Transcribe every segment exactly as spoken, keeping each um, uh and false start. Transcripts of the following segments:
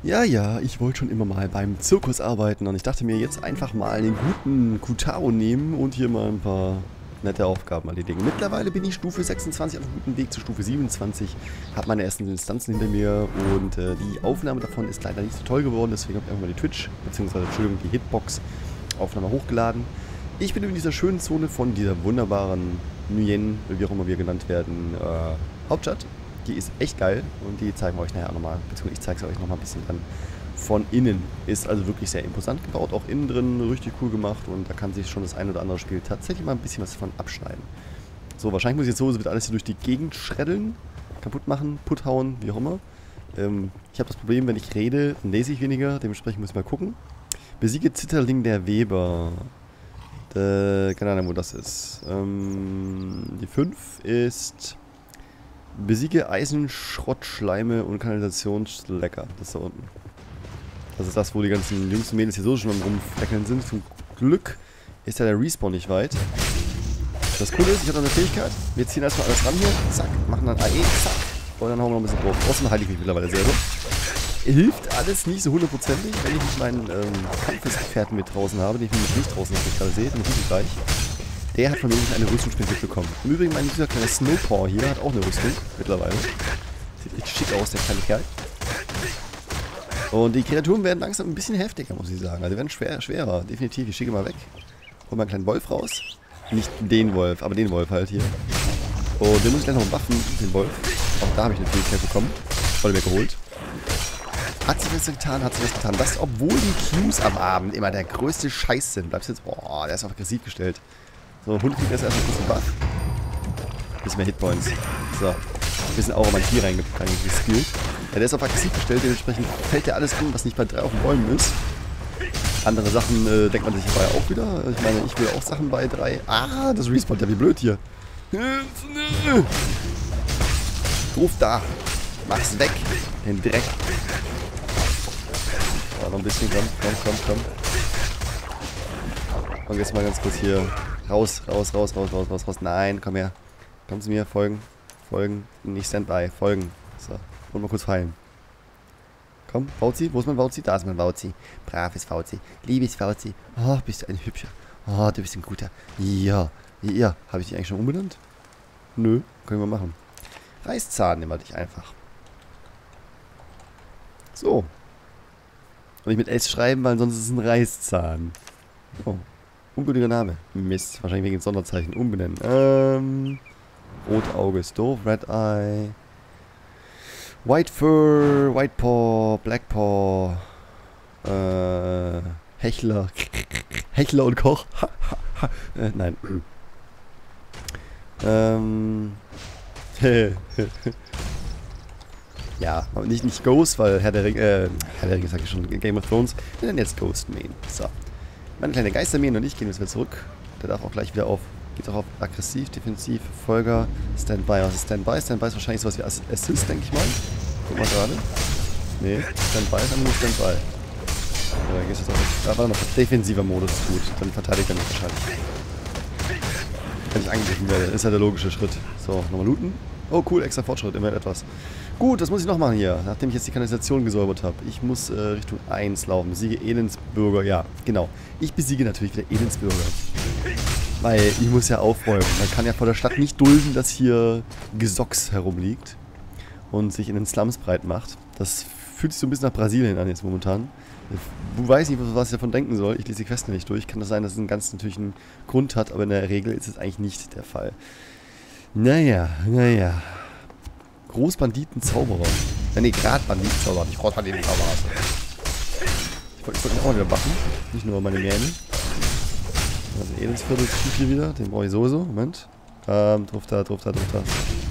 Ja, ja, ich wollte schon immer mal beim Zirkus arbeiten und ich dachte mir jetzt einfach mal einen guten Kutaro nehmen und hier mal ein paar nette Aufgaben erledigen. Mittlerweile bin ich Stufe sechsundzwanzig auf einem guten Weg zu Stufe siebenundzwanzig, habe meine ersten Instanzen hinter mir und äh, die Aufnahme davon ist leider nicht so toll geworden, deswegen habe ich einfach mal die Twitch, beziehungsweise Entschuldigung, die Hitbox-Aufnahme hochgeladen. Ich bin in dieser schönen Zone von dieser wunderbaren Nguyen, wie auch immer wir genannt werden, äh, Hauptstadt. Die ist echt geil und die zeigen wir euch nachher auch nochmal, beziehungsweise ich zeige es euch nochmal ein bisschen dann von innen. Ist also wirklich sehr imposant gebaut, auch innen drin richtig cool gemacht und da kann sich schon das ein oder andere Spiel tatsächlich mal ein bisschen was davon abschneiden. So, wahrscheinlich muss ich jetzt so, es wird alles hier durch die Gegend schreddeln, kaputt machen, putt hauen, wie auch immer. Ähm, ich habe das Problem, wenn ich rede, dann lese ich weniger, dementsprechend muss ich mal gucken. Besiege Zitterling der Weber. Äh, keine Ahnung, wo das ist. Ähm, die fünf ist... Besiege Eisenschrott, Schleime und Kanalisationslecker. Das ist da unten. Das ist das, wo die ganzen Jungs und Mädels hier so schon am Rumfleckeln sind. Zum Glück ist ja der Respawn nicht weit. Das Coole ist, ich habe noch eine Fähigkeit. Wir ziehen erstmal alles ran hier. Zack. Machen dann A E. Zack. Und dann hauen wir noch ein bisschen drauf. Außerdem halte ich mich mittlerweile selber. Hilft alles nicht so hundertprozentig, wenn ich nicht meinen ähm, Kampfesgefährten mit draußen habe. Den ich nämlich nicht draußen, was ich gerade sehe. Den ich gleich. Der hat von mir eine Rüstung bekommen. Im Übrigen, mein dieser kleine Snowpaw hier hat auch eine Rüstung mittlerweile. Sieht richtig schick aus, der kleine Kerl. Und die Kreaturen werden langsam ein bisschen heftiger, muss ich sagen. Also die werden schwer, schwerer, definitiv. Ich schicke mal weg. Hol mal einen kleinen Wolf raus. Nicht den Wolf, aber den Wolf halt hier. Und den muss ich gleich noch buffen, den Wolf. Auch da habe ich eine Fähigkeit bekommen. Voll mir geholt. Hat sich was getan, hat sich was getan. Das, obwohl die Qs am Abend immer der größte Scheiß sind. Bleibst jetzt, boah, der ist auf aggressiv gestellt. So, Hund kriegt jetzt erstmal kurz einen Buff. Bisschen mehr Hitpoints. So. Ein bisschen Aura Magie reingeskillt. Ja, der ist auf aggressiv gestellt, dementsprechend fällt der alles an, was nicht bei drei auf den Bäumen ist. Andere Sachen äh, denkt man sich dabei auch wieder. Ich meine, ich will auch Sachen bei drei. Ah, das respawnt ja wie blöd hier. Ruf da. Mach's weg. Den Dreck. So, noch ein bisschen. Komm, komm, komm, komm. Und jetzt mal ganz kurz hier. Raus, raus, raus, raus, raus, raus, raus. Nein, komm her. Komm zu mir, folgen. Folgen. Nicht Standby, folgen. So, und mal kurz heilen. Komm, Fauzi, wo ist mein Fauzi? Da ist mein Fauzi. Braves Fauzi. Liebes Fauzi. Oh, bist du ein hübscher. Oh, du bist ein guter. Ja, ja. Habe ich dich eigentlich schon umbenannt? Nö, können wir machen. Reißzahn nehmen wir dich einfach. So. Und nicht mit S schreiben, weil sonst ist es ein Reißzahn. Oh. Ungültiger Name. Mist. Wahrscheinlich wegen Sonderzeichen. Umbenennen. Ähm. Rotauge ist doof. Red Eye. White Fur. White Paw. Black Paw. Äh. Hechler. Hechler und Koch. äh, nein. ähm. ja, aber nicht, nicht Ghost, weil Herr der Ringe, äh, Herr der Ringe sag ich schon, Game of Thrones. Wir nennen jetzt Ghost Main. So. Meine kleine Geistermähen und ich gehen jetzt wieder zurück. Der darf auch gleich wieder auf. Geht auch auf aggressiv, defensiv, Verfolger, Standby. Was ist Standby? Standby ist wahrscheinlich sowas wie Assist, denke ich mal. Guck mal gerade. Nee, Standby ist einfach nur Standby. Ja, dann gehst du jetzt auf. Da war noch defensiver Modus. Gut, dann verteidigt er mich wahrscheinlich. Wenn ich angegriffen werde, ist ja der logische Schritt. So, nochmal looten. Oh cool, extra Fortschritt, immerhin etwas. Gut, das muss ich noch machen hier, nachdem ich jetzt die Kanalisation gesäubert habe. Ich muss äh, Richtung eins laufen. Besiege Elendsbürger. Ja, genau. Ich besiege natürlich wieder Elendsbürger. Weil ich muss ja aufräumen. Man kann ja vor der Stadt nicht dulden, dass hier Gesocks herumliegt und sich in den Slums breit macht. Das fühlt sich so ein bisschen nach Brasilien an jetzt momentan. Ich weiß nicht, was ich davon denken soll. Ich lese die Quest nicht durch. Kann das sein, dass es einen ganz natürlichen Grund hat, aber in der Regel ist es eigentlich nicht der Fall. Naja, naja. Großbanditen-Zauberer. Ja, nee, gerade Banditen-Zauberer, nicht Großbanditen-Zauberer. Ich wollte wollt mich auch mal wieder wachen. Nicht nur meine Mähne. Also Elendsviertel kriegt hier wieder. Den brauche ich sowieso. Moment. Ähm, drauf da, drauf da, drauf da.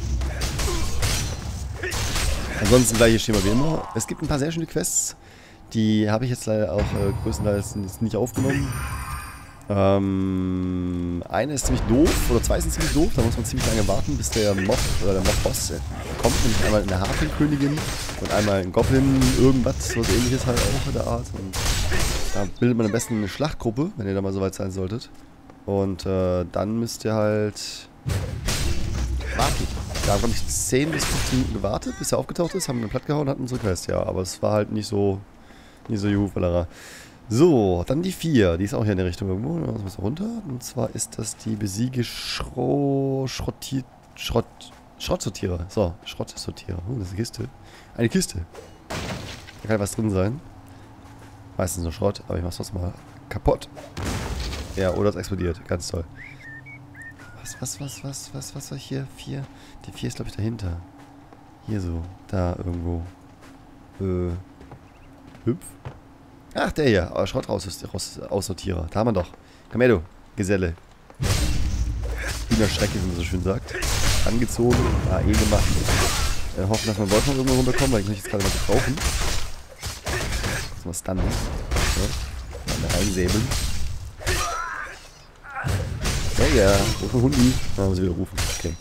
Ansonsten gleiche Schema wie immer. Es gibt ein paar sehr schöne Quests. Die habe ich jetzt leider auch äh, größtenteils nicht aufgenommen. Ähm, eine ist ziemlich doof, oder zwei sind ziemlich doof, da muss man ziemlich lange warten, bis der Mob, oder der Mob-Boss äh, kommt, nämlich einmal eine Hafenkönigin und einmal ein Goblin, irgendwas, was ähnliches halt auch in der Art. Und da bildet man am besten eine Schlachtgruppe, wenn ihr da mal so weit sein solltet. Und äh, dann müsst ihr halt warten. haben, glaube ich, zehn bis fünfzehn Minuten gewartet, bis er aufgetaucht ist, haben ihn platt gehauen und hatten unsere Quest, ja. Aber es war halt nicht so, nicht so juhu. So, dann die vier. Die ist auch hier in der Richtung irgendwo. Da müssen wir runter. Und zwar ist das die Besiege Schro... Schrottiert... Schrott... Schrottsortierer. So, Schrottsortierer. Oh, das ist eine Kiste. Eine Kiste. Da kann was drin sein. Meistens nur Schrott, aber ich mach's trotzdem mal kaputt. Ja, oder es explodiert. Ganz toll. Was, was, was, was, was, was war hier? Vier? Die vier ist, glaube ich, dahinter. Hier so. Da irgendwo. Äh. Hüpf. Ach, der hier. Oh, Schrott raus, raus, Aussortierer. Da haben wir doch. Komm her, du. Geselle. Hühnerschrecke, wie man so schön sagt. Angezogen. Ah, eh gemacht. Äh, hoffen, dass wir Wolf noch irgendwo runterkommen, weil ich möchte jetzt gerade mal gebrauchen. Was dann? Ja. Mal reinsäbeln. Ja, ja. Rufen Hundi. Da muss ich wieder rufen. Okay.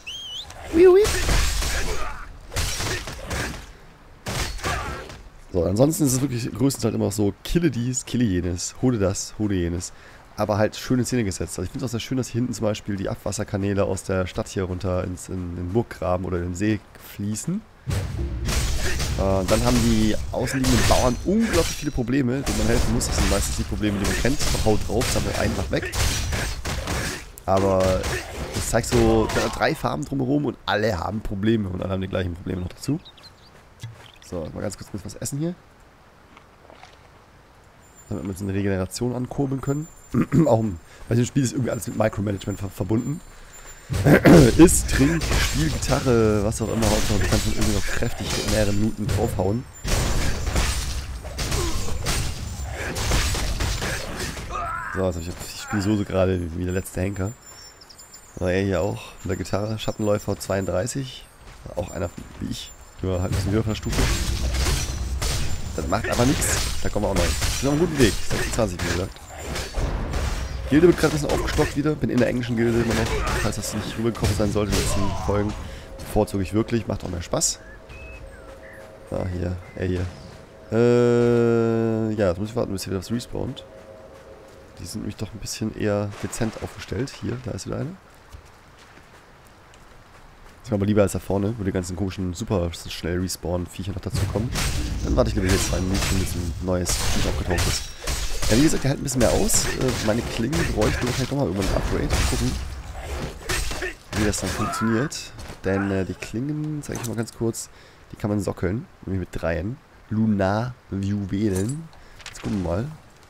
So, ansonsten ist es wirklich größtenteils immer so, kille dies, kille jenes, hole das, hole jenes. Aber halt schöne Szene gesetzt. Also ich finde es auch sehr schön, dass hier hinten zum Beispiel die Abwasserkanäle aus der Stadt hier runter ins, in den Burggraben oder in den See fließen. Äh, dann haben die außenliegenden Bauern unglaublich viele Probleme, denen man helfen muss. Das sind meistens die Probleme, die man kennt. Haut drauf, sammelt einfach weg. Aber das zeigt so drei Farben drumherum und alle haben Probleme und alle haben die gleichen Probleme noch dazu. So, mal ganz kurz ein bisschen was essen hier. Damit wir uns eine Regeneration ankurbeln können. Auch bei diesem Spiel ist irgendwie alles mit Micromanagement ver verbunden. Isst, trink, Spiel, Gitarre, was auch immer. Hauptsache, du kannst dann irgendwie noch kräftig mehrere Minuten draufhauen. So, also ich, ich spiele so, so gerade wie der letzte Henker. So, er hier auch mit der Gitarre. Schattenläufer zweiunddreißig. Auch einer wie ich. Nur halt ein bisschen höher von der Stufe. Das macht aber nichts. Da kommen wir auch noch hin. Wir sind auf einem guten Weg. sechsundzwanzig, wie gesagt. Gilde wird gerade ein bisschen aufgestockt wieder. Bin in der englischen Gilde immer noch. Falls das nicht rübergekommen sein sollte in den letzten Folgen. Bevorzuge ich wirklich. Macht auch mehr Spaß. Ah, hier. Er hier. Äh, ja, jetzt muss ich warten, bis hier wieder was respawnt. Die sind nämlich doch ein bisschen eher dezent aufgestellt. Hier, da ist wieder eine. Ist mir aber lieber als da vorne, wo die ganzen komischen, super schnell respawnen Viecher noch dazu kommen. Dann warte ich lieber jetzt zwei Minuten, bis ein neues Viech aufgetaucht ist. Ja, wie gesagt, der hält ein bisschen mehr aus. Meine Klingen bräuchten wahrscheinlich nochmal irgendwann ein Upgrade. Mal gucken, wie das dann funktioniert. Denn äh, die Klingen, zeige ich mal ganz kurz, die kann man sockeln. Nämlich mit dreien. Lunar-Juwelen. Jetzt gucken wir mal.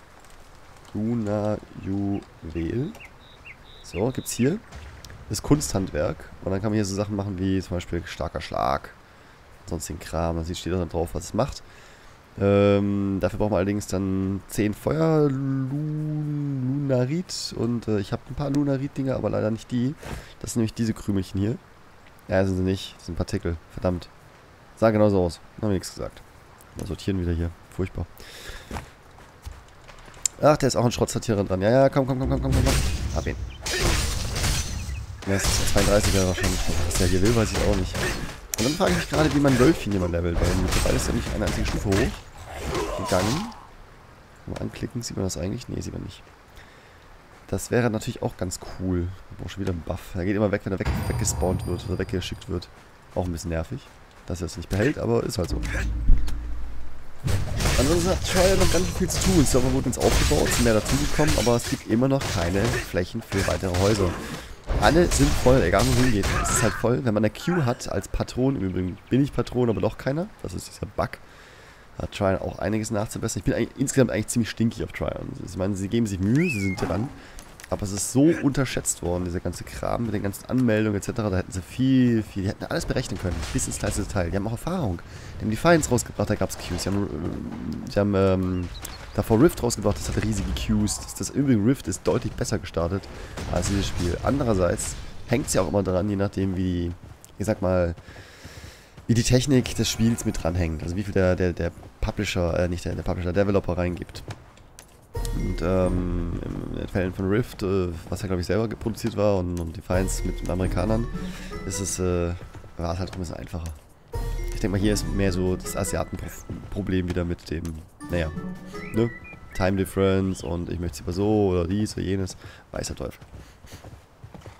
Lunar-Juwel. So, gibt's hier. Das Kunsthandwerk. Und dann kann man hier so Sachen machen wie zum Beispiel starker Schlag. Sonstigen Kram. Da steht dann drauf, was es macht. Ähm, dafür brauchen wir allerdings dann zehn Feuer Lunarit. Und äh, ich habe ein paar Lunarit-Dinger, aber leider nicht die. Das sind nämlich diese Krümelchen hier. Ja, sind sie nicht. Das sind Partikel. Verdammt. Sah genauso aus. Haben wir nichts gesagt. Mal sortieren wieder hier. Furchtbar. Ach, der ist auch ein Schrottsortierer dran. Ja, ja, komm, komm, komm, komm, komm, komm. Hab ihn. Ja, das ist ein zweiunddreißiger wahrscheinlich. Was der hier will, weiß ich auch nicht. Und dann frage ich mich gerade, wie man Wölfchen hier mal levelt, weil mittlerweile ist ja nicht eine einzige Stufe hoch gegangen. Mal anklicken, sieht man das eigentlich? Nee, sieht man nicht. Das wäre natürlich auch ganz cool. Ich brauche schon wieder einen Buff. Er geht immer weg, wenn er weg, weggespawnt wird oder weggeschickt wird. Auch ein bisschen nervig, dass er es nicht behält, aber ist halt so. Ansonsten hat Trial noch ganz viel zu tun. Der Server wurde uns aufgebaut, sind mehr dazugekommen, aber es gibt immer noch keine Flächen für weitere Häuser. Alle sind voll, egal wo hingeht. Es ist halt voll, wenn man eine Queue hat als Patron. Im Übrigen bin ich Patron, aber doch keiner. Das ist dieser Bug. Hat Trial auch einiges nachzubessern. Ich bin eigentlich, insgesamt eigentlich ziemlich stinkig auf Trial. Ich meine, sie geben sich Mühe, sie sind dran. Aber es ist so unterschätzt worden, dieser ganze Kram mit den ganzen Anmeldungen et cetera. Da hätten sie viel, viel, die hätten alles berechnen können. Bis ins kleinste Detail. Die haben auch Erfahrung. Die haben die Defiance rausgebracht, da gab es Queues. Die haben, die haben ähm, davor Rift rausgebracht, das hatte riesige Queues. Das, das übrigen Rift ist deutlich besser gestartet als dieses Spiel. Andererseits hängt es ja auch immer daran, je nachdem wie, ich sag mal, wie die Technik des Spiels mit dranhängt. Also wie viel der, der, der Publisher, äh, nicht der, der Publisher, der Developer reingibt. Und ähm, in den Fällen von Rift, äh, was ja glaube ich selber produziert war und, und Defiance mit den Amerikanern, ist es, äh, war es halt auch ein bisschen einfacher. Ich denke mal, hier ist mehr so das Asiatenproblem wieder mit dem, naja, ne? Time Difference und ich möchte es lieber so oder dies oder jenes. Weißer Teufel.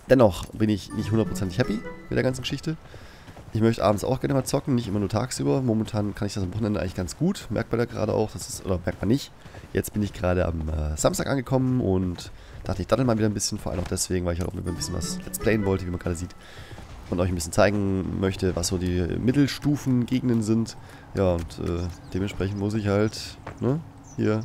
Dennoch bin ich nicht hundertprozentig happy mit der ganzen Geschichte. Ich möchte abends auch gerne mal zocken, nicht immer nur tagsüber. Momentan kann ich das am Wochenende eigentlich ganz gut. Merkt man da gerade auch, das ist, oder merkt man nicht. Jetzt bin ich gerade am äh, Samstag angekommen und dachte, ich daddel mal wieder ein bisschen. Vor allem auch deswegen, weil ich halt auch ein bisschen was Let's Playen wollte, wie man gerade sieht. Und euch ein bisschen zeigen möchte, was so die Mittelstufen-Gegenden sind. Ja, und äh, dementsprechend muss ich halt, ne, hier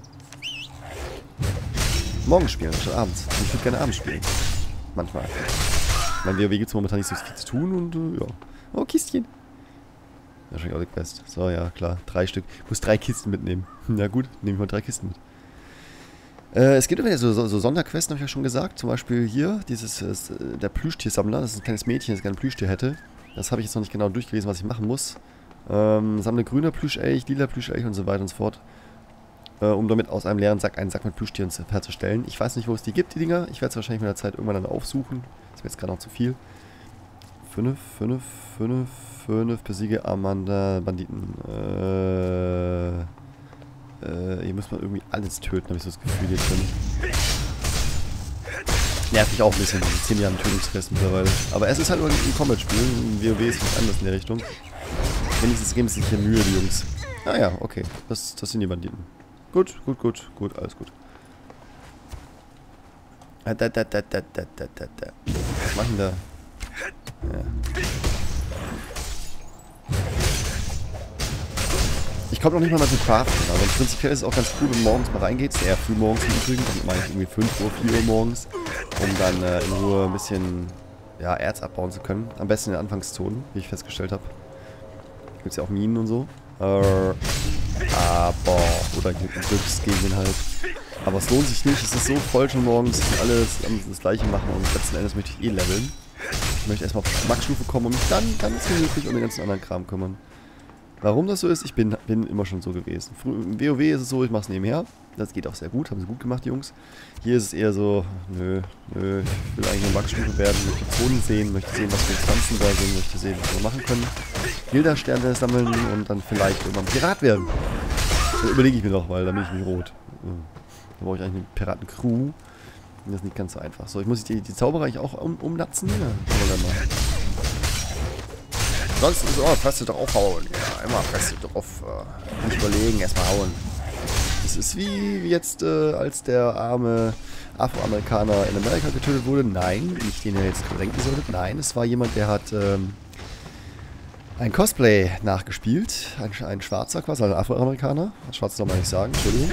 morgens spielen, statt abends. Und ich würde gerne abends spielen. Manchmal. Mein WoW gibt es momentan nicht so viel zu tun und äh, ja. Oh, Kistchen. Wahrscheinlich auch die Quest. So, ja, klar. Drei Stück. Ich muss drei Kisten mitnehmen. Na gut, nehme ich mal drei Kisten mit. Äh, es gibt immer so, so, so Sonderquesten, habe ich ja schon gesagt. Zum Beispiel hier, dieses, äh, der Plüschtiersammler. Das ist ein kleines Mädchen, das gerne Plüschtier hätte. Das habe ich jetzt noch nicht genau durchgelesen, was ich machen muss. Ähm, sammle grüner Plüschelch, lila Plüschelch und so weiter und so fort. Äh, um damit aus einem leeren Sack einen Sack mit Plüschtieren herzustellen. Ich weiß nicht, wo es die gibt, die Dinger. Ich werde es wahrscheinlich mit der Zeit irgendwann dann aufsuchen. Das wäre jetzt gerade noch zu viel. Fünf, fünf, fünf, fünf, besiege Amanda, Banditen. Äh, äh, hier muss man irgendwie alles töten, habe ich so das Gefühl hier drin. Nervt mich auch ein bisschen, diese zehn Jahre Tötungsquest mittlerweile. Aber es ist halt nur ein Combat-Spiel, ein WoW ist nicht anders in der Richtung. Wenigstens geben sie sich hier Mühe, die Jungs. Ah ja, okay, das, das sind die Banditen. Gut, gut, gut, gut, alles gut. Da, da, da, da, da, da, da, da. Was machen da? Ja. Ich komme noch nicht mal mal zu craften, aber prinzipiell ist es auch ganz cool, wenn man morgens mal reingeht. Sehr früh morgens im Übrigen, damit meine ich irgendwie fünf Uhr, vier Uhr morgens, um dann äh, in Ruhe ein bisschen ja, Erz abbauen zu können. Am besten in den Anfangszonen, wie ich festgestellt habe. Gibt es ja auch Minen und so. Äh, aber, oder Glücksgegenden halt. Aber es lohnt sich nicht, es ist so voll schon morgens, dass alle das, das gleiche machen und letzten Endes möchte ich eh leveln. Ich möchte erstmal auf Geschmacksstufe kommen und mich dann ganz gemütlich um den ganzen anderen Kram kümmern. Warum das so ist, ich bin, bin immer schon so gewesen. Im WoW ist es so, ich mache es nebenher. Das geht auch sehr gut, haben sie gut gemacht, die Jungs. Hier ist es eher so, nö, nö, ich will eigentlich nur Maxstufe werden, möchte Zonen sehen, möchte sehen, was für Instanzen da sind, möchte sehen, was wir machen können. Gilda-Sterne sammeln und dann vielleicht irgendwann Pirat werden. Das überlege ich mir noch, weil da bin ich nicht rot. Da brauche ich eigentlich eine Piraten-Crew. Das ist nicht ganz so einfach. So, ich muss die, die Zauberer eigentlich auch um, umnatzen. Ja, schauen wir dann mal. Sonst ist es, oh, Fresse draufhauen. Ja, immer Fresse drauf. Äh, nicht überlegen, erstmal hauen. Das ist wie jetzt, äh, als der arme Afroamerikaner in Amerika getötet wurde. Nein, nicht den ihr jetzt denken solltet. Nein, es war jemand, der hat ähm, ein Cosplay nachgespielt. Ein, ein Schwarzer quasi, ein Afroamerikaner. Ein Schwarzer soll man nicht sagen, Entschuldigung.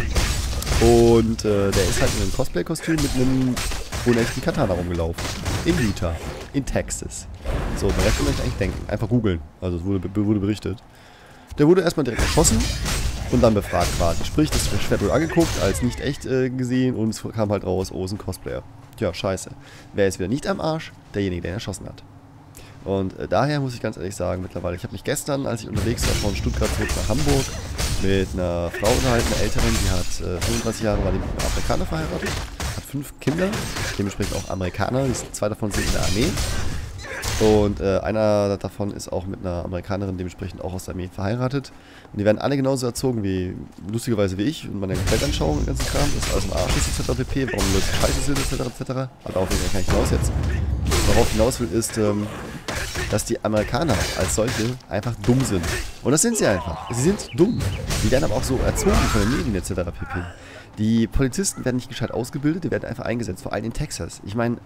Und äh, der ist halt in einem Cosplay-Kostüm mit einem unechten Katana rumgelaufen. In Utah. In Texas. So, der Rest kann man nicht eigentlich denken. Einfach googeln. Also es wurde, wurde berichtet. Der wurde erstmal direkt erschossen und dann befragt quasi. Sprich, das Schwert wurde angeguckt, als nicht echt äh, gesehen und es kam halt raus, oh, ist ein Cosplayer. Tja, scheiße. Wer ist wieder nicht am Arsch? Derjenige, der ihn erschossen hat. Und äh, daher muss ich ganz ehrlich sagen, mittlerweile, ich habe mich gestern, als ich unterwegs war von Stuttgart zurück nach Hamburg, mit einer Frau unterhalten, einer Älteren, die hat äh, fünfunddreißig Jahre, war mit einem Amerikaner verheiratet, hat fünf Kinder, dementsprechend auch Amerikaner, zwei davon sind in der Armee. Und äh, einer davon ist auch mit einer Amerikanerin dementsprechend auch aus der Armee verheiratet. Und die werden alle genauso erzogen wie, lustigerweise wie ich, und meine Weltanschauung und den ganzen Kram, dass alles im Arsch ist, et cetera pp, warum Leute scheiße sind, et cetera et cetera. Aber darauf will ich eigentlich hinaus jetzt. Worauf ich hinaus will, ist, ähm, dass die Amerikaner als solche einfach dumm sind. Und das sind sie einfach. Sie sind dumm. Die werden aber auch so erzogen von den Medien et cetera pp. Die Polizisten werden nicht gescheit ausgebildet, die werden einfach eingesetzt, vor allem in Texas. Ich meine,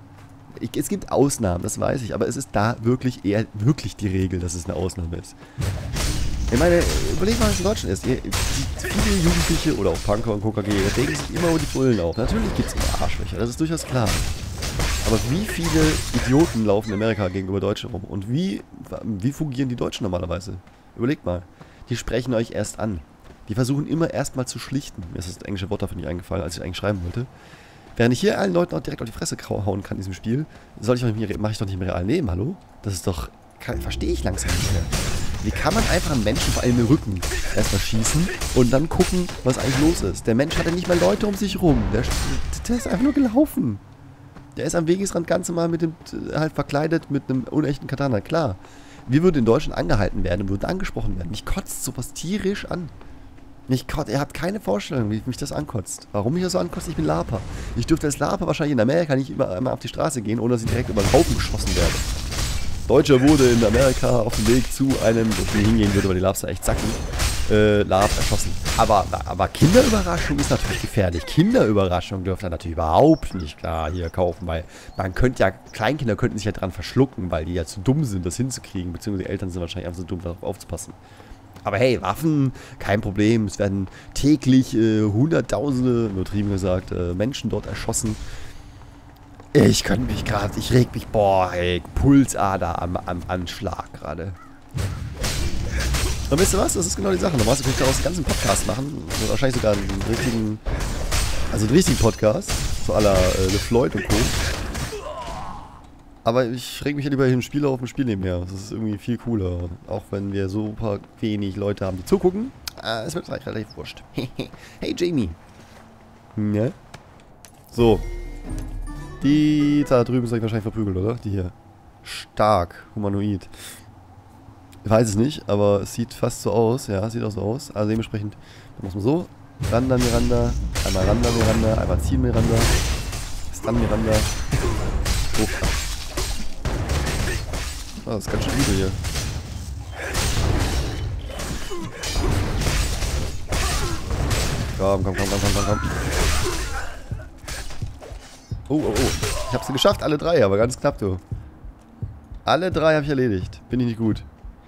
es gibt Ausnahmen, das weiß ich, aber es ist da wirklich eher wirklich die Regel, dass es eine Ausnahme ist. Ich meine, überleg mal, was in Deutschland ist. Die, viele Jugendliche oder auch Punker und K K G regen sich immer um die Bullen auf. Natürlich gibt es immer Arschlöcher, das ist durchaus klar. Aber wie viele Idioten laufen in Amerika gegenüber Deutschen rum? Und wie, wie fungieren die Deutschen normalerweise? Überlegt mal. Die sprechen euch erst an. Die versuchen immer erstmal zu schlichten. Mir ist das englische Wort dafür nicht eingefallen, als ich eigentlich schreiben wollte. Während ich hier allen Leuten auch direkt auf die Fresse hauen kann in diesem Spiel, soll ich doch nicht, mache ich doch nicht im realen Leben, hallo? Das ist doch, verstehe ich langsam nicht mehr. Wie kann man einfach einen Menschen vor allem im Rücken erstmal schießen und dann gucken, was eigentlich los ist? Der Mensch hatte nicht mal Leute um sich rum. Der, der ist einfach nur gelaufen. Der ist am Wegesrand ganz normal mit dem, halt verkleidet mit einem unechten Katana, klar. Wir würden in Deutschland angehalten werden, würden angesprochen werden. Mich kotzt sowas tierisch an. Ich, ihr habt keine Vorstellung, wie mich das ankotzt. Warum mich das so ankotzt? Ich bin Laper. Ich dürfte als Laper wahrscheinlich in Amerika nicht immer, immer auf die Straße gehen, ohne dass ich direkt über den Haufen geschossen werde. Deutscher wurde in Amerika auf dem Weg zu einem, wo ich nie hingehen würde, weil die Labs da echt zacken, äh, Lab erschossen. Aber, aber Kinderüberraschung ist natürlich gefährlich. Kinderüberraschung dürft ihr natürlich überhaupt nicht klar hier kaufen, weil man könnte ja, Kleinkinder könnten sich ja dran verschlucken, weil die ja zu dumm sind, das hinzukriegen, beziehungsweise die Eltern sind wahrscheinlich einfach so dumm, darauf aufzupassen. Aber hey, Waffen, kein Problem. Es werden täglich äh, Hunderttausende, übertrieben gesagt, äh, Menschen dort erschossen. Ich könnte mich gerade, ich reg mich, boah, ey, Pulsader am, am Anschlag gerade. Und wisst ihr was? Das ist genau die Sache. Normalerweise könnte ich daraus einen ganzen Podcast machen. Also wahrscheinlich sogar einen richtigen, also einen richtigen Podcast. So à la äh, LeFloid und Co. Aber ich reg mich ja lieber im Spiel auf dem Spiel nebenher. Das ist irgendwie viel cooler. Auch wenn wir super wenig Leute haben, die zugucken. Äh, es wird gleich relativ wurscht. Hey Jamie. Ne? So. Die da drüben ist wahrscheinlich verprügelt, oder? Die hier. Stark. Humanoid. Ich weiß es nicht, aber es sieht fast so aus. Ja, sieht auch so aus. Also dementsprechend machen wir es mal so. Randa, Miranda. Einmal Randa, Miranda. Einmal ziehen, Miranda. Stun, Miranda. Hoch. Ah, das ist ganz schön übel hier. Komm, komm, komm, komm, komm, komm, komm. Oh, oh, oh. Ich hab's geschafft, alle drei, aber ganz knapp, du. Alle drei habe ich erledigt. Bin ich nicht gut.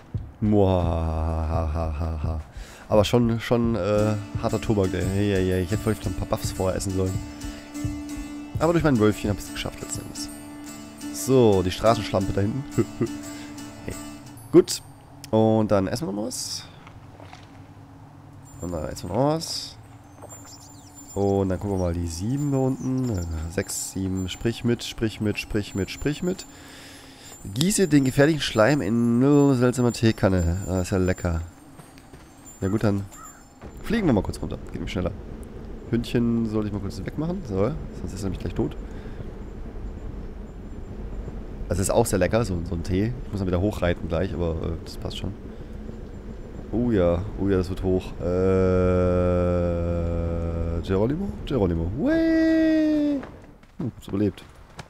Muahahaha. Aber schon, schon, äh, harter Tobak, ey. Hey, hey, hey. Ich hätte vielleicht noch ein paar Buffs vorher essen sollen. Aber durch mein Wölfchen habe ich es geschafft letztendlich. So, die Straßenschlampe da hinten. Hey. Gut. Und dann essen wir noch was. Und dann essen wir noch was. Und dann gucken wir mal die sieben da unten. sechs, sieben. Sprich mit, sprich mit, sprich mit, sprich mit. Gieße den gefährlichen Schleim in nur seltsamer Teekanne. Ah, ist ja lecker. Ja gut, dann fliegen wir mal kurz runter. Geht mich schneller. Hündchen sollte ich mal kurz wegmachen. So, sonst ist er nämlich gleich tot. Das ist auch sehr lecker, so, so ein Tee. Ich muss dann wieder hochreiten gleich, aber äh, das passt schon. Oh ja, oh ja, das wird hoch. Äh, Geronimo? Geronimo. Whee! Hm, ist überlebt.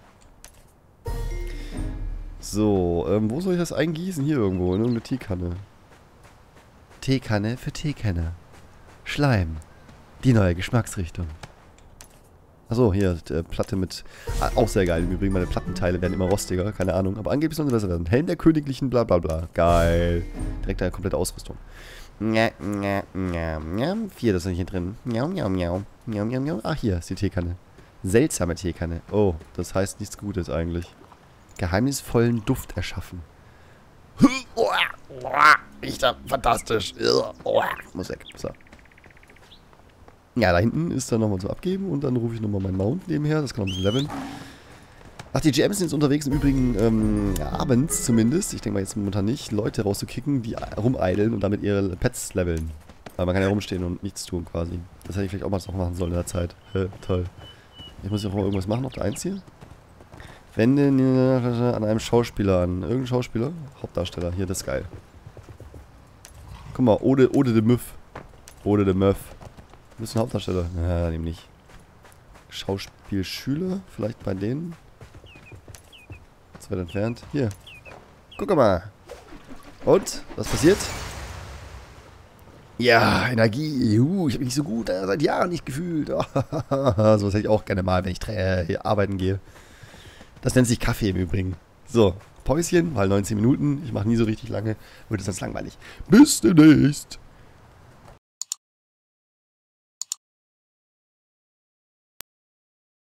So, ähm, wo soll ich das eingießen? Hier irgendwo, in irgendeine Teekanne. Teekanne für Teekenner. Schleim. Die neue Geschmacksrichtung. Achso, hier, äh, Platte mit... Ah, auch sehr geil. Im Übrigen, meine Plattenteile werden immer rostiger. Keine Ahnung. Aber angeblich sollen sie besser werden. Helm der königlichen bla bla bla. Geil. Direkt eine komplette Ausrüstung. Nja, nja, nja, nja. Vier, das ist nicht hier drin. Miau, miau, miau. Miau, miau, miau. Ach, hier ist die Teekanne. Seltsame Teekanne. Oh, das heißt nichts Gutes eigentlich. Geheimnisvollen Duft erschaffen. Riecht da fantastisch. Muss weg. So. Ja, da hinten ist dann nochmal zum Abgeben und dann rufe ich nochmal meinen Mount nebenher. Das kann noch ein bisschen leveln. Ach, die G Ms sind jetzt unterwegs im Übrigen ähm, abends zumindest. Ich denke mal jetzt momentan nicht, Leute rauszukicken, die rumeideln und damit ihre Pets leveln. Weil man kann ja rumstehen und nichts tun quasi. Das hätte ich vielleicht auch mal noch machen sollen in der Zeit. Hä, toll. Ich muss ja auch mal irgendwas machen auf der eins hier. Wende an einem Schauspieler an. Irgendein Schauspieler? Hauptdarsteller. Hier, das ist geil. Guck mal, Ode, Ode de Müff. Ode de Müff. Du bist ein Hauptdarsteller. Ja, dem nicht. Schauspielschüler? Vielleicht bei denen? Zu weit entfernt. Hier. Guck mal. Und? Was passiert? Ja, Energie. Juhu, ich habe mich so gut äh, seit Jahren nicht gefühlt. So was hätte ich auch gerne mal, wenn ich äh, arbeiten gehe. Das nennt sich Kaffee im Übrigen. So, Päuschen, weil neunzehn Minuten. Ich mache nie so richtig lange. Wird es sonst langweilig. Bis demnächst.